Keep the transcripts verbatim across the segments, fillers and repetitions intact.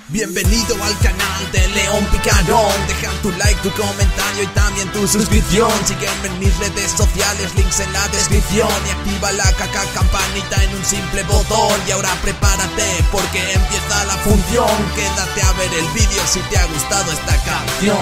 Bienvenido al canal de León Picarón. Deja tu like, tu comentario y también tu suscripción. Sígueme en mis redes sociales, links en la descripción. Y activa la caca campanita en un simple botón. Y ahora prepárate porque empieza la función. Quédate a ver el vídeo si te ha gustado esta canción.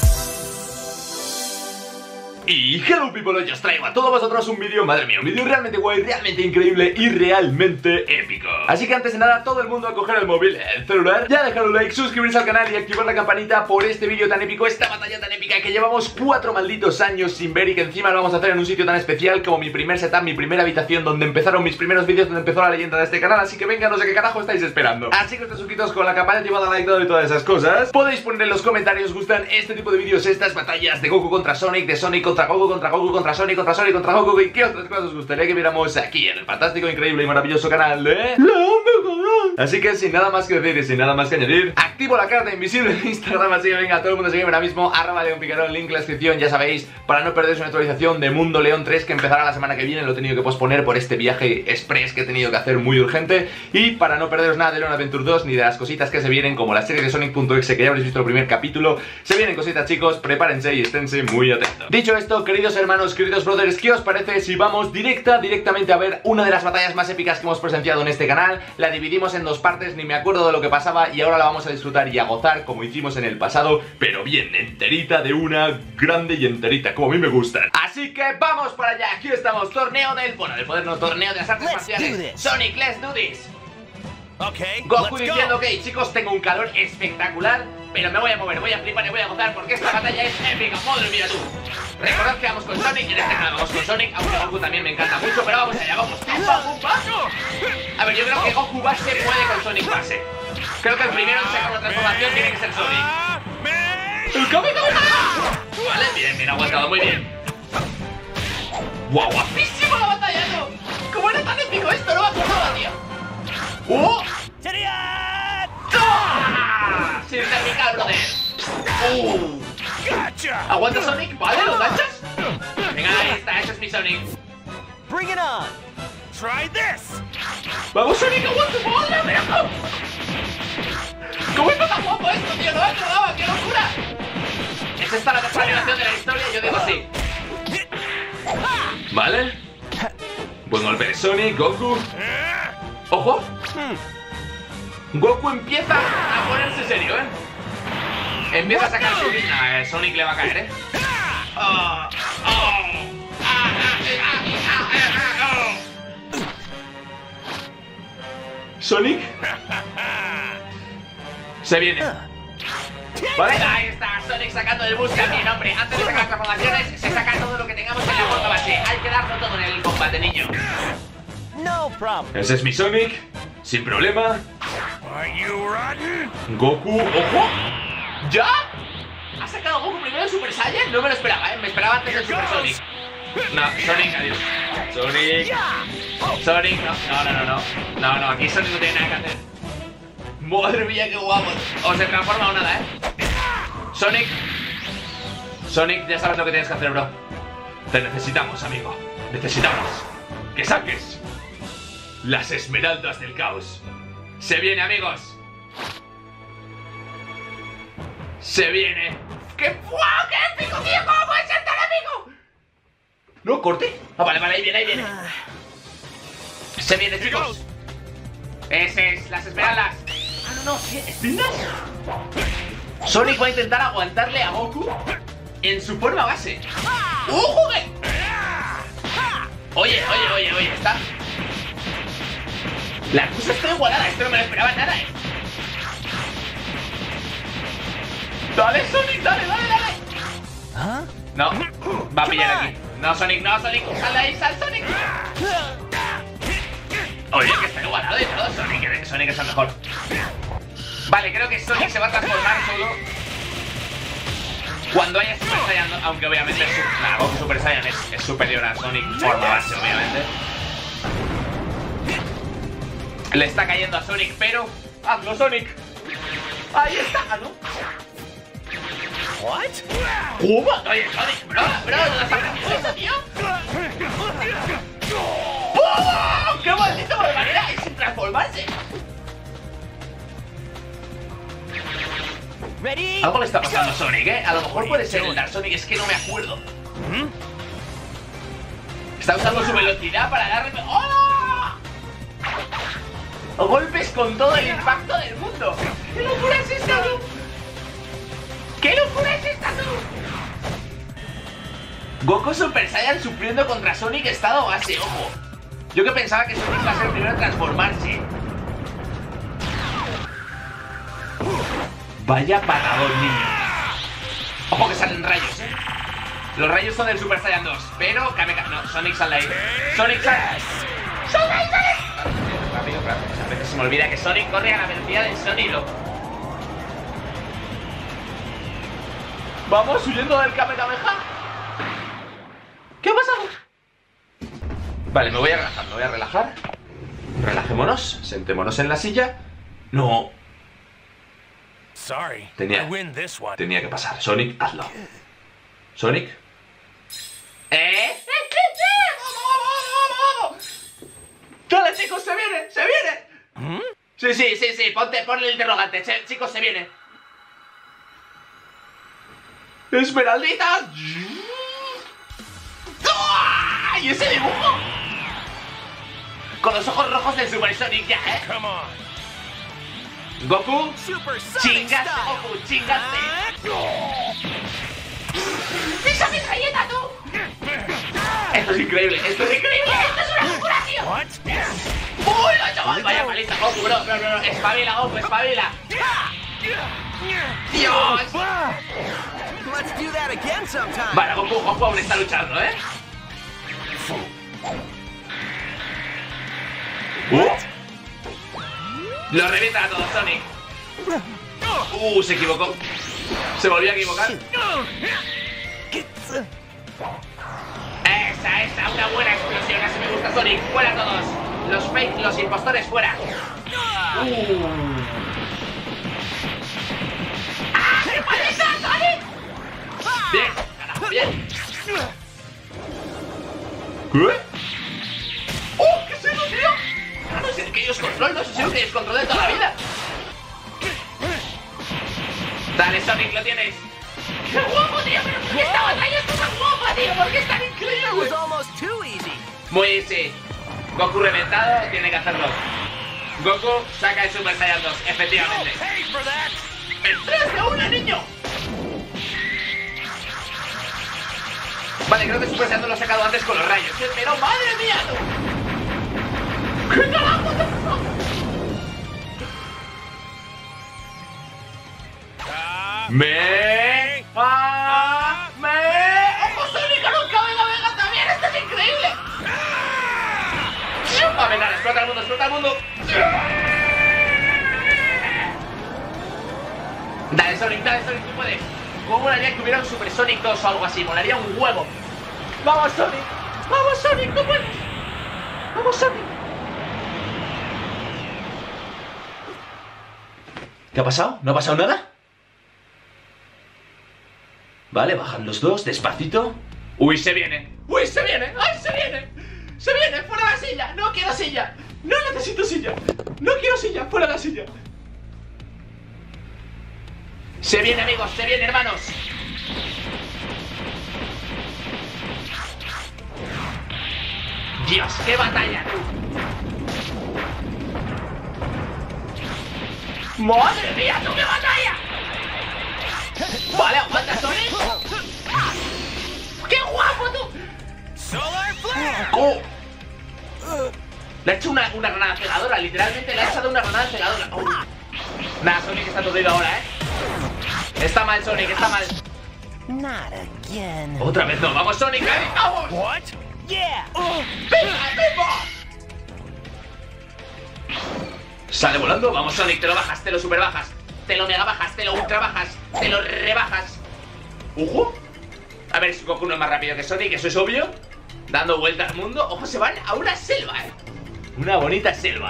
Y hello people, hoy os traigo a todos vosotros un vídeo, madre mía, un vídeo realmente guay, realmente increíble y realmente épico. Así que antes de nada, todo el mundo a coger el móvil, el celular, ya dejar un like, suscribirse al canal y activar la campanita por este vídeo tan épico, esta batalla tan épica que llevamos cuatro malditos años sin ver y que encima lo vamos a hacer en un sitio tan especial como mi primer setup, mi primera habitación donde empezaron mis primeros vídeos, donde empezó la leyenda de este canal. Así que venga, no sé qué carajo estáis esperando. Así que estéis suscritos con la campana activada, like, todo y todas esas cosas. Podéis poner en los comentarios, ¿os gustan este tipo de vídeos, estas batallas de Goku contra Sonic, de Sonic contra Goku, contra Goku contra Sonic, contra Sonic, contra Goku? ¿Y qué otras cosas os gustaría que viéramos aquí en el fantástico, increíble y maravilloso canal de León Picarón? Así que sin nada más que decir y sin nada más que añadir, activo la carta invisible de Instagram. Así que venga, todo el mundo sigue ahora mismo, arroba León Picarón, link en la descripción, ya sabéis, para no perderos una actualización de Mundo León tres que empezará la semana que viene. Lo he tenido que posponer por este viaje express que he tenido que hacer muy urgente. Y para no perderos nada de León Adventure dos ni de las cositas que se vienen, como la serie de Sonic punto exe, que ya habréis visto el primer capítulo. Se vienen cositas, chicos, prepárense y esténse muy atentos. Dicho esto, queridos hermanos, queridos brothers, ¿qué os parece si vamos directa, directamente a ver una de las batallas más épicas que hemos presenciado en este canal? La dividimos en dos partes, ni me acuerdo de lo que pasaba, y ahora la vamos a disfrutar y a gozar como hicimos en el pasado, pero bien, enterita, de una grande y enterita, como a mí me gustan. Así que vamos para allá, aquí estamos, torneo del, bueno, del poder no, torneo de las artes marciales. Sonic, let's do this. Okay, Goku diciendo, ok, chicos, tengo un calor espectacular, pero me voy a mover, voy a flipar y voy a gozar porque esta batalla es épica. Madre mía, tú. Recordad que vamos con Sonic, en este canal vamos con Sonic, aunque Goku también me encanta mucho, pero vamos allá, vamos. ¡Pum, pam, pum, pam! A ver, yo creo que Goku base puede con Sonic base. Creo que el primero en sacar una transformación tiene que ser Sonic. ¡El Kame Kame! Vale, bien, bien aguantado, muy bien. ¡Guau, guapísimo la batalla, no! ¿Cómo era tan épico esto? No me acordaba, tío. ¡Oh! ¡Ah! Sin terminar, brother. ¡Uh! ¿Aguanta Sonic? ¿Vale? ¿Lo enganchas? Venga, ahí está, ese es mi Sonic. Bring it on. Try this. ¡Vamos, Sonic! ¡Aguanta! ¡Madre mía! ¿Cómo está tan guapo esto, tío? ¡No me acordaba! ¡Qué locura! ¿Es esta la mejor animación de la historia? Yo digo sí. ¿Vale? Buen golpe de Sonic, Goku. ¡Ojo! Goku empieza a ponerse serio, ¿eh? Empieza a sacar su... Nah, Sonic le va a caer, ¿eh? Oh, oh. Ah, ah, ah, ah, ah, oh. Sonic se viene. Vale, ahí está, Sonic sacando del bus. Bien, hombre, antes de sacar las transformaciones se saca todo lo que tengamos en la puerta base. Hay que darlo todo en el combate, niño. No problem. Ese es mi Sonic, sin problema. Are you rotten? Goku, ojo. ¿Ya? ¿Ha sacado Goku primero el Super Saiyan? No me lo esperaba, ¿eh? Me esperaba antes el Super Sonic. No, Sonic, adiós. Sonic. Sonic, no, no, no, no, no. No, no, aquí Sonic no tiene nada que hacer. Madre mía, qué guapo. O se transforma o nada, ¿eh? Sonic. Sonic, ya sabes lo que tienes que hacer, bro. Te necesitamos, amigo. Necesitamos que saques las esmeraldas del caos. Se viene, amigos. Se viene. ¡Qué guau! ¡Qué épico, tío! ¿Cómo puede ser tan épico? ¿No corte? Ah, vale, vale, ahí viene, ahí viene. Se viene, chicos. Ese es, las esmeraldas. Ah, no, no, ¿qué? ¿Espinas? Sonic va a intentar aguantarle a Goku en su forma base. ¡Uh, jugué! Oye, oye, oye, oye, está. La cosa está igualada, esto no me lo esperaba nada, eh. Dale, Sonic, dale, dale, dale. ¿Ah? No, va a pillar aquí. No, Sonic, no, Sonic, sal de ahí, sal, Sonic. Oye, que está igualado y todo, Sonic, Sonic es el mejor. Vale, creo que Sonic se va a transformar solo cuando haya Super Saiyan, aunque obviamente es, nah, Goku Super Saiyan es, es superior a Sonic forma base, obviamente. Le está cayendo a Sonic, pero... ¡Hazlo, Sonic! ¡Ahí está! ¿Ah, no? What? ¿Cómo? Oye, Sonic, bro, bro, ¿dónde está aprendiendo eso, tío? ¡Oh! ¡Qué maldita barbaridad! ¡Es sin transformarse! Ready? Algo le está pasando a Sonic, ¿eh? A lo mejor puede ser el Dark Sonic, es que no me acuerdo. Está usando su velocidad para darle... ¡Oh! Golpes con todo el impacto del mundo. ¿Qué locura es esta, tú? ¿Qué locura es esta, tú? Goku Super Saiyan sufriendo contra Sonic estado base, ojo. Yo que pensaba que Sonic iba a ser el primero en transformarse. Vaya patadón, niño. Ojo que salen rayos, eh. Los rayos son del Super Saiyan dos, pero Kameka... No, Sonic sale ahí. Sonic sale. ¡Sonic sale! Rápido, rápido. A veces se me olvida que Sonic corre a la velocidad del sonido. Vamos huyendo del Kamehameha. ¿Qué ha pasado? Vale, me voy a relajar, me voy a relajar. Relajémonos, sentémonos en la silla. No. Sorry, Tenía, I win this one. tenía que pasar. Sonic, hazlo. Sonic. ¿Eh? ¡Dale, chicos, se viene! ¡Se viene! ¿Mm? Sí, sí, sí, sí, ponte, ponle el interrogante. Che, chicos, se viene. ¡Esmeraldita! ¡Y ese dibujo! Con los ojos rojos del Super Sonic ya, ¿eh? Come on. Goku, Super Sonic chingaste, style. Goku, chingaste. ¡Pisa mi galleta, tú! Esto es increíble, esto es increíble, esto es una locura, tío. What? ¡Uy, lo he hecho mal! Vaya paliza, Goku, bro, bro, bro, espabila, Goku, espabila. ¡Dios! Let's do that again sometime. Vale, Goku, Goku aún está luchando, ¿eh? Uh. Lo revienta a todos, Sonic. Uh, se equivocó. Se volvió a equivocar. Esa, esa, una buena explosión. Así me gusta, Sonic. Fuera todos. Los fake, los impostores fuera. Uh. ¡Ah, qué paliza, Sonic! Bien, carajo, bien. ¿Qué? ¡Oh, qué es eso, tío! No sé que ellos control, no sé si es que ellos control de toda la vida. Dale, Sonic, lo tienes. ¡Qué guapo, tío! ¿Pero por qué esta batalla es tan guapa, tío? ¿Por qué es tan It increíble? was almost too easy. Muy easy. Goku reventado, tiene que hacerlo. Goku saca el Super Saiyan dos, efectivamente. Pay for that. ¡El tres de una, niño! Vale, creo que Super Saiyan dos lo ha sacado antes con los rayos. Pero madre mía, tú. ¿Qué carajo te pasó? Ah, Me... ¡Ah! ¡Me... ¡Ojo, Sonic con un cabello vega también! ¡Esto es increíble! ¡Ah, venga, explota el mundo, explota el mundo! Dale, Sonic, dale, Sonic, tú puedes. ¿Cómo molaría que hubiera un Super Sonic dos o algo así? Molaría un huevo. ¡Vamos, Sonic! ¡Vamos, Sonic, tú puedes! ¡Vamos, Sonic! ¿Qué ha pasado? ¿No ha pasado nada? Vale, bajan los dos, despacito. ¡Uy, se viene! ¡Uy, se viene! ¡Ay, se viene! ¡Se viene! ¡Fuera la silla! ¡No quiero silla! ¡No necesito silla! ¡No quiero silla! ¡Fuera la silla! ¡Se viene, amigos! ¡Se viene, hermanos! ¡Dios, qué batalla! ¡Madre mía, tú qué batalla! Vale, aguanta, Sonic. ¡Qué guapo, tú! Solar flare. ¡Oh! Le ha hecho una, una granada cegadora, literalmente le ha echado una granada cegadora. Oh. Nada, Sonic está aturdido ahora, ¿eh? Está mal, Sonic, está mal. Not again. Otra vez no, vamos, Sonic, ¡ahí vamos! What? Yeah. ¡Venga, venga! Sale volando, vamos, Sonic, te lo bajas, te lo super bajas, te lo mega bajas, te lo ultra bajas, te lo rebajas. ¡Ojo! A ver si Goku no es más rápido que Sonic, eso es obvio. Dando vuelta al mundo. Ojo, se van a una selva, eh. Una bonita selva.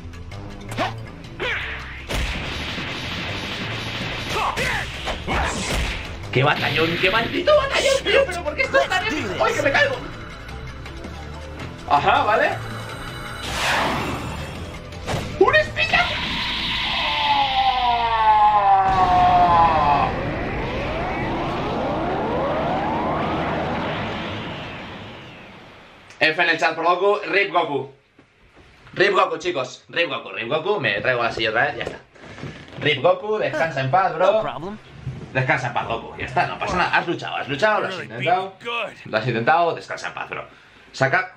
¡Qué batallón! ¡Qué maldito batallón, tío! ¿Pero por qué esto es tan épico? ¡Ay, que me caigo! Ajá, ¿vale? ¡Un espinazo! F en el chat por Goku. Rip Goku. Rip Goku, chicos. Rip Goku, Rip Goku. Me traigo la silla otra vez, ya está. Rip Goku, descansa en paz, bro. Descansa en paz, Goku. Ya está, no pasa nada. Has luchado, has luchado, lo has intentado. Lo has intentado, descansa en paz, bro. Saca.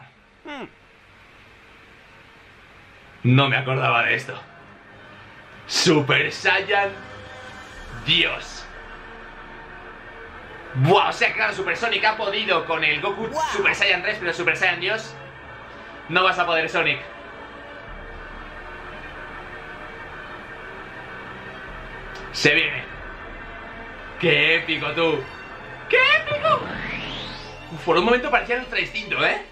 No me acordaba de esto. Super Saiyan Dios. Buah, o sea que claro, Super Sonic ha podido con el Goku Super Saiyan tres, pero Super Saiyan Dios no vas a poder, Sonic. Se viene. ¡Qué épico, tú! ¡Qué épico! Uf, por un momento parecía ultra distinto, ¿eh?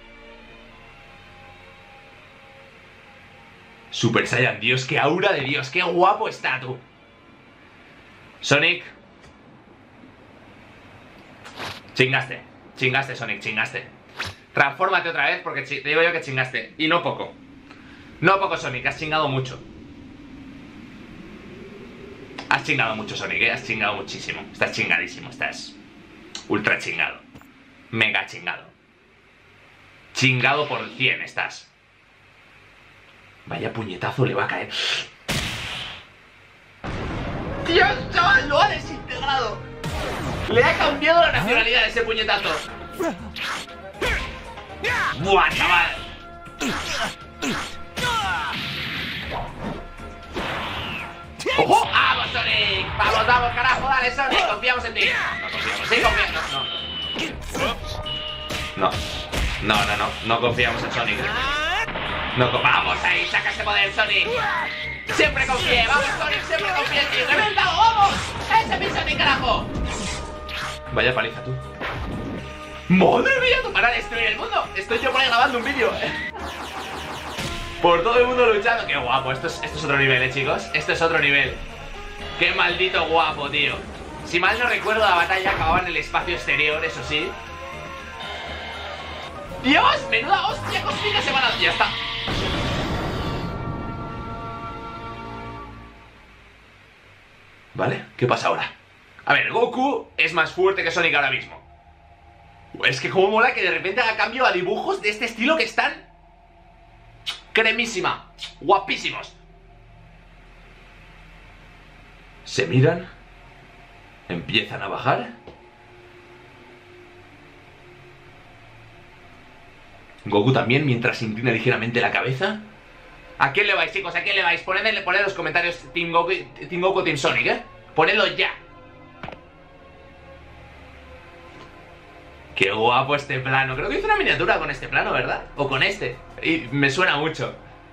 Super Saiyan, Dios, qué aura de Dios, qué guapo está, tú. Sonic. Chingaste, chingaste, Sonic, chingaste. Transfórmate otra vez porque te digo yo que chingaste. Y no poco. No poco, Sonic, has chingado mucho. Has chingado mucho, Sonic, ¿eh? Has chingado muchísimo. Estás chingadísimo, estás ultra chingado. Mega chingado. Chingado por cien estás. Vaya puñetazo le va a caer. Dios, chaval, lo ha desintegrado. Le ha cambiado la nacionalidad de ese puñetazo. Buah, chaval. ¡Ojo! ¡Vamos, Sonic! ¡Vamos, vamos, carajo! ¡Dale, Sonic! ¡Confiamos en ti! No confiamos, sí, confiamos. No, no. No, no, no, no. No confiamos en Sonic. No, vamos ahí, saca ese poder, Sonic. Siempre confié, vamos, Sonic, siempre confié en ti. ¡Reventado, vamos! ¡Ese es mi Sonic, carajo! Vaya paliza, tú. ¡Madre mía, tú para destruir el mundo! Estoy yo por ahí grabando un vídeo. Por todo el mundo luchando. ¡Qué guapo! Esto es, esto es otro nivel, eh, chicos. Esto es otro nivel. ¡Qué maldito guapo, tío! Si mal no recuerdo, la batalla acababa en el espacio exterior, eso sí. ¡Dios! ¡Menuda hostia cósmica se van a... Ya está. ¿Vale? ¿Qué pasa ahora? A ver, Goku es más fuerte que Sonic ahora mismo. Es que como mola que de repente haga cambio a dibujos de este estilo que están... cremísima. Guapísimos. Se miran. Empiezan a bajar. Goku también, mientras inclina ligeramente la cabeza. ¿A quién le vais, chicos? ¿A quién le vais? Poned, poned en los comentarios Team Goku, Team Goku, Team Sonic, ¿eh? Ponedlo ya. Qué guapo este plano. Creo que hice una miniatura con este plano, ¿verdad? O con este. Y me suena mucho.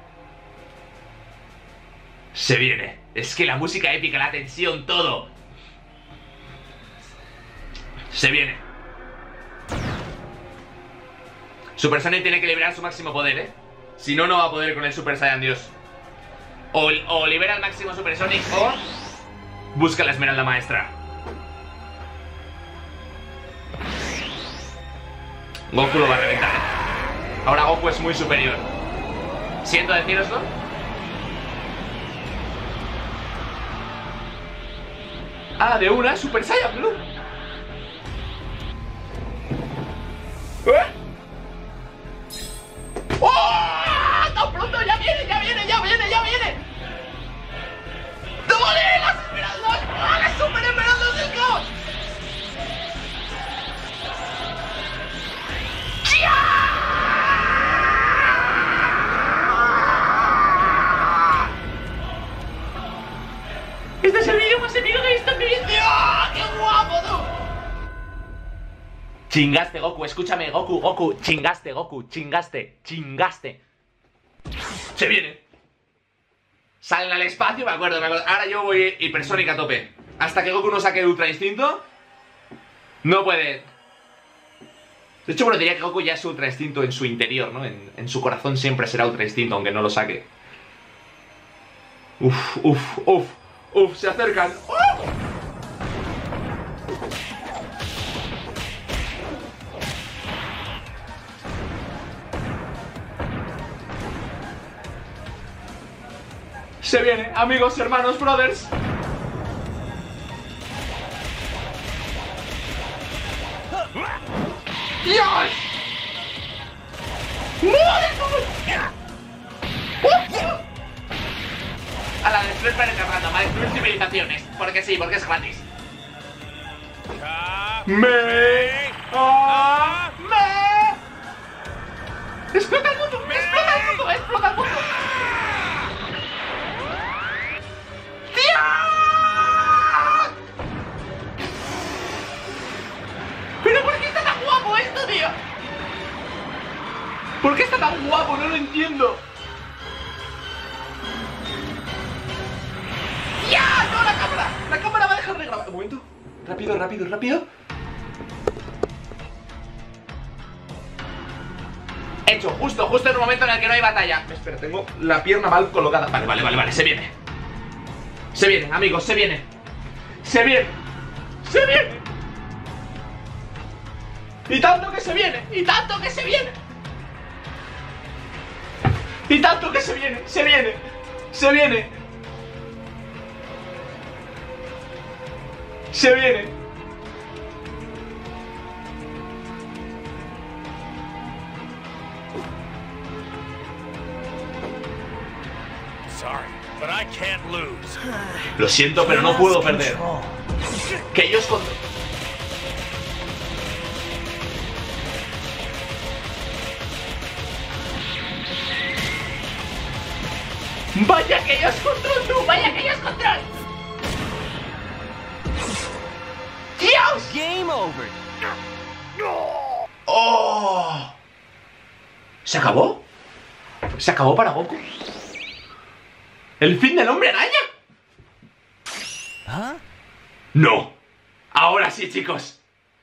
Se viene. Es que la música épica, la tensión, todo. Se viene. Super Sonic tiene que liberar su máximo poder, ¿eh? Si no, no va a poder con el Super Saiyan Dios. O, o libera el máximo Super Sonic o busca la esmeralda maestra. Goku lo va a reventar, ¿eh? Ahora Goku es muy superior. Siento deciroslo. Ah, de una, Super Saiyan Blue. ¿Eh? ¡Oh! ¡Tan pronto! ¡Ya viene, ya viene, ya viene, ya viene! ¡Dale! ¡Las esmeraldas! ¡Ah, las super esmeraldas del caos! Este es el vídeo más épico que he visto en mi vida. ¡Qué guapo, tú! Chingaste, Goku, escúchame, Goku, Goku, chingaste, Goku, chingaste, chingaste. Se viene. Salen al espacio, me acuerdo, me acuerdo. Ahora yo voy hipersónica a tope. Hasta que Goku no saque el ultra instinto, no puede. De hecho, bueno, diría que Goku ya es ultra instinto en su interior, ¿no? En, en su corazón siempre será ultra instinto, aunque no lo saque. Uf, uf, uf, uf, se acercan. ¡Uh! Se viene, amigos, hermanos, brothers. ¡Dios! A la destruir planetas random, a destruir civilizaciones. Porque sí, porque es gratis. Me a me explota el mundo, explota el mundo, explota el mundo. ¡Dios! ¿Pero por qué está tan guapo esto, tío? ¿Por qué está tan guapo? No lo entiendo. ¡Ya! ¡No, la cámara! La cámara va a dejar de grabar. Un momento. Rápido, rápido, rápido. Hecho, justo, justo en un momento en el que no hay batalla. Espera, tengo la pierna mal colocada. Vale, vale, vale, vale, se viene. Se viene, amigos, se viene. Se viene. Se viene. Y tanto que se viene. Y tanto que se viene. Y tanto que se viene. Se viene. Se viene. Se viene. Sorry, but I can't lose. Lo siento, pero no puedo perder. Que ellos con... Vaya que ellos control, tú, vaya que ellos control. ¡Dios! Game over. ¡Oh! ¿Se acabó? ¿Se acabó para Goku? ¿El fin del hombre araña? ¿Ah? ¡No! Ahora sí, chicos.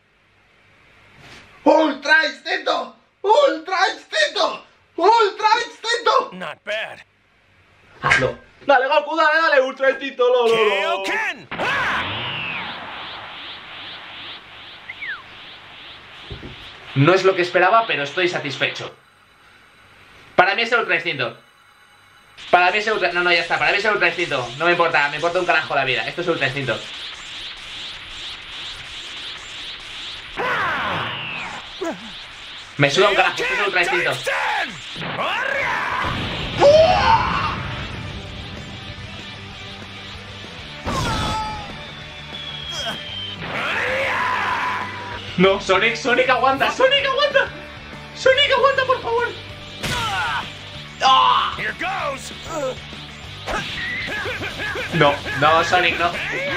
¡Ultra instinto! ¡Ultra instinto! ¡Ultra instinto! Not bad. Hazlo. Dale, Goku, dale, dale, ultra instinto. Lo, lo, lo. Kaioken! No es lo que esperaba, pero estoy satisfecho. Para mí es el ultra instinto. Para mí es el ultra... No, no, ya está. Para mí es el ultra instinto. No me importa, me importa un carajo la vida. Esto es ultra instinto. Me suda un carajo, esto es ultra instinto. No, Sonic, Sonic aguanta, Sonic aguanta. Sonic aguanta, por favor. ¡Oh! Here goes. No, no, Sonic, no.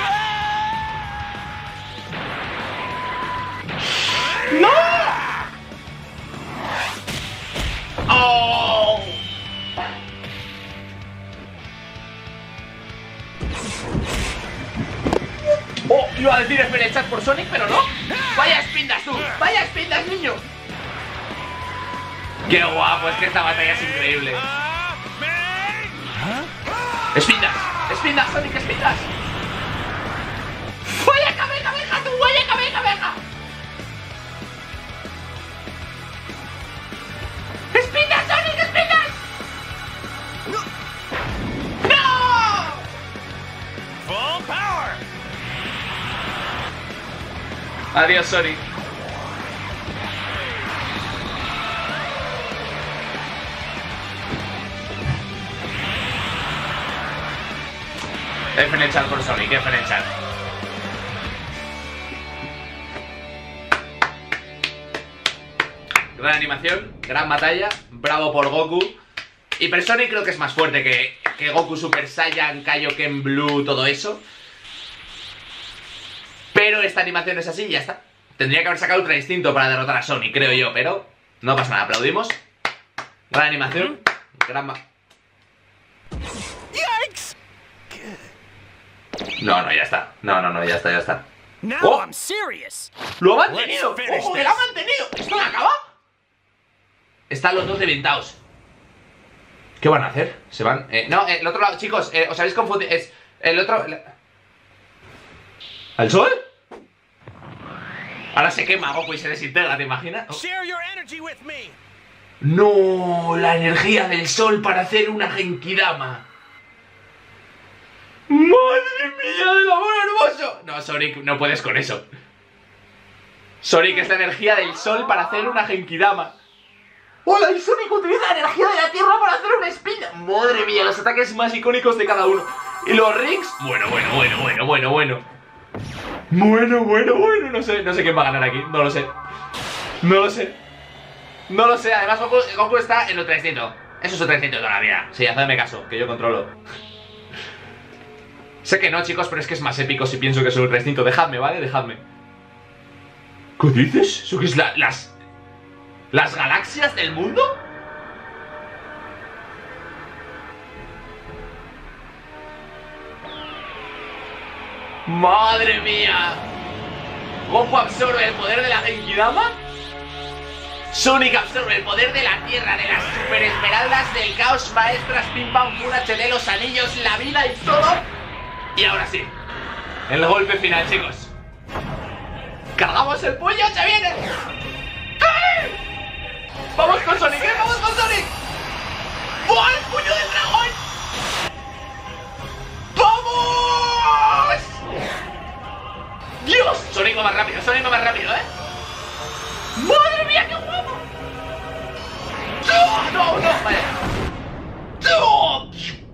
¡No! ¡Oh! Oh, iba a decir F chat por Sonic, pero no. Vaya espindas tú, vaya espindas, niño. Qué guapo, es que esta batalla es increíble. Espindas, espindas, Sonic, espindas. Vaya cabeza, abeja tú, vaya cabeza, abeja. ¡Espindas, Sonic, espindas! ¡No! Full power. Adiós, Sonic. F en el chat por Sonic, F en el chat. Gran animación, gran batalla, bravo por Goku. Hyper Sonic creo que es más fuerte que, que Goku Super Saiyan, Kaioken Blue, todo eso. Pero esta animación es así y ya está. Tendría que haber sacado Ultra Instinto para derrotar a Sonic, creo yo, pero no pasa nada, aplaudimos. Gran animación, gran... Yikes! No, no, ya está. No, no, no, ya está, ya está. Now Oh. I'm serious. ¡Lo ha mantenido! Let's finish ¡Ojo, que this. lo ha mantenido! ¿Esto no acaba? Están los dos deventados. ¿Qué van a hacer? Se van... Eh, no, eh, el otro lado... Chicos, eh, os habéis confundido... Es... El otro... el- ¿Al sol? Ahora se quema Goku y se desintegra, ¿te imaginas? Oh. Share your energy with me. ¡No! La energía del sol para hacer una Genkidama. ¡Madre mía del amor hermoso! No, Sonic, no puedes con eso. Sonic, es la energía del sol para hacer una Genkidama. ¡Hola! Y Sonic utiliza la energía de la Tierra para hacer una espina. Madre mía, los ataques más icónicos de cada uno. Y los rings, bueno, bueno, bueno, bueno, bueno, bueno. Bueno, bueno, bueno, no sé, no sé quién va a ganar aquí, no lo sé. No lo sé. No lo sé, además Goku, Goku está en Ultra Instinto. Eso es Ultra Instinto de toda la vida. Sí, hacedme caso, que yo controlo. Sé que no, chicos, pero es que es más épico si pienso que es Ultra Instinto. Dejadme, ¿vale? Dejadme. ¿Qué dices? ¿Eso qué es la, las... las galaxias del mundo? ¡Madre mía! Goku absorbe el poder de la Genkidama. Sonic absorbe el poder de la Tierra, de las Super Esmeraldas, del Caos, Maestras, Pim Pam, Pum, H D, los anillos, la vida y todo. Y ahora sí, el golpe final, chicos. ¡Cargamos el puño! ¡Se viene! ¡Ay! ¡Vamos con Sonic! ¿eh? ¡Vamos con Sonic! ¡Buah, el puño del dragón! ¡Vamos! ¡Dios! Sonic va más rápido, Sonic va más rápido, ¿eh? ¡Madre mía, qué guapo! ¡No, no, no! Vale. ¡No!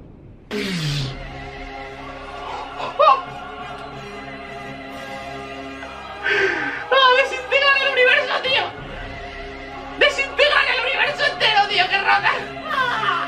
¡Ah, desintegran el universo, tío! ¡Desintegran el universo entero, tío! ¡Qué rata! ¡Ah!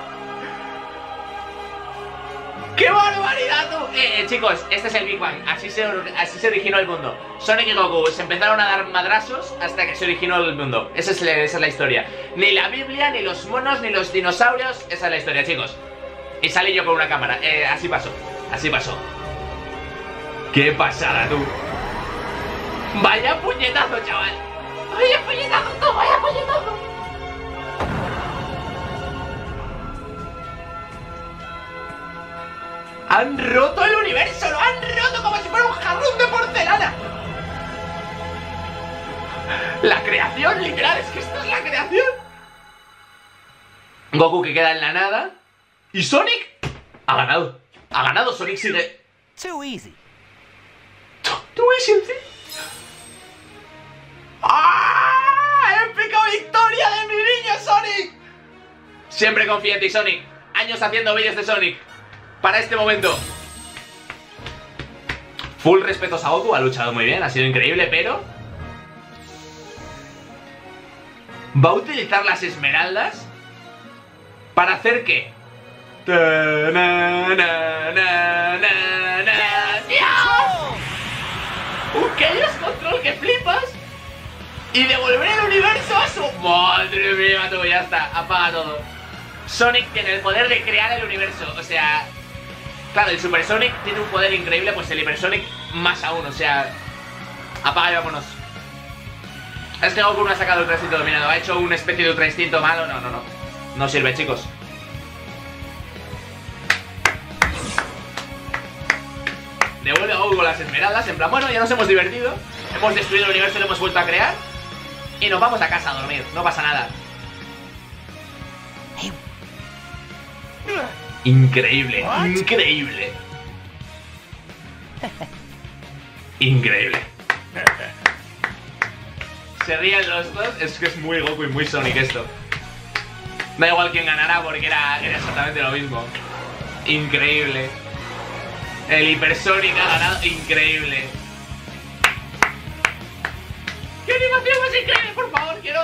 ¡Qué barbaridad, tú! Eh, eh, chicos, este es el Big Bang. Así se, así se originó el mundo. Sonic y Goku se empezaron a dar madrazos hasta que se originó el mundo. Esa es, la, esa es la historia. Ni la Biblia, ni los monos, ni los dinosaurios. Esa es la historia, chicos. Y salí yo con una cámara. Eh, así pasó. Así pasó. ¡Qué pasada, tú! ¡Vaya puñetazo, chaval! ¡Vaya puñetazo, tú! ¡Vaya puñetazo! ¡Han roto el universo! ¡Lo han roto como si fuera un jarrón de porcelana! ¡La creación, literal! ¡Es que esto es la creación! Goku que queda en la nada. ¿Y Sonic? Ha ganado. Ha ganado. Sonic sigue... Too easy. Too easy, ¿sí? ¡Ah! ¡Épica victoria de mi niño Sonic! Siempre confío en ti, Sonic. Años haciendo vídeos de Sonic. Para este momento. Full respetos a Goku. Ha luchado muy bien, ha sido increíble, pero... ¿va a utilizar las esmeraldas? ¿Para hacer qué? ¡Dios! ¡Un Chaos Control que flipas! Y devolver el universo a su... ¡Madre mía, tú! Ya está, apaga todo. Sonic tiene el poder de crear el universo. O sea... claro, el Super Sonic tiene un poder increíble. Pues el Hyper Sonic más aún. O sea... apaga y vámonos. Es que Goku no ha sacado Ultra Instinto dominado. Ha hecho una especie de Ultra Instinto malo. No, no, no. No sirve, chicos. Devuelve a Goku con las esmeraldas. En plan, bueno, ya nos hemos divertido. Hemos destruido el universo y lo hemos vuelto a crear. Y nos vamos a casa a dormir. No pasa nada. Increíble, increíble. Increíble. Se ríen los dos. Es que es muy Goku y muy Sonic esto. Da igual quién ganará porque era, era exactamente lo mismo. Increíble. El Hyper Sonic ha ganado. Increíble. ¡Qué animación más increíble! Por favor, quiero...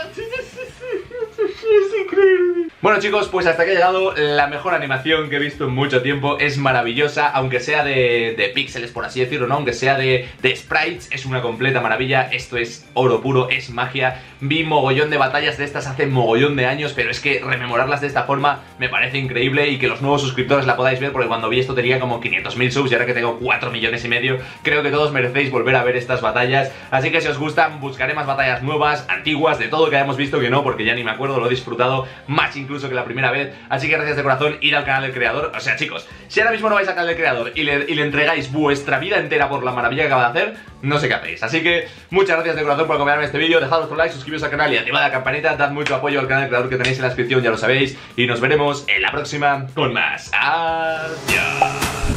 es increíble. Bueno, chicos, pues hasta que ha llegado la mejor animación que he visto en mucho tiempo. Es maravillosa, aunque sea de, de píxeles, por así decirlo, ¿no? Aunque sea de, de sprites, es una completa maravilla. Esto es oro puro, es magia. Vi mogollón de batallas de estas hace mogollón de años, pero es que rememorarlas de esta forma me parece increíble. Y que los nuevos suscriptores la podáis ver, porque cuando vi esto tenía como quinientos mil subs y ahora que tengo cuatro millones y medio, creo que todos merecéis volver a ver estas batallas. Así que si os gustan, buscaré más batallas nuevas, antiguas, de todo que hayamos visto, que no, porque ya ni me acuerdo, lo he disfrutado más incluso que la primera vez. Así que gracias de corazón, id al canal del creador. O sea, chicos, si ahora mismo no vais al canal del creador y le, y le entregáis vuestra vida entera por la maravilla que acaba de hacer, no sé qué hacéis. Así que muchas gracias de corazón por acompañarme en este vídeo. Dejad vuestro like, suscribiros al canal y activad la campanita. Dad mucho apoyo al canal del creador que tenéis en la descripción, ya lo sabéis. Y nos veremos en la próxima con más. Adiós.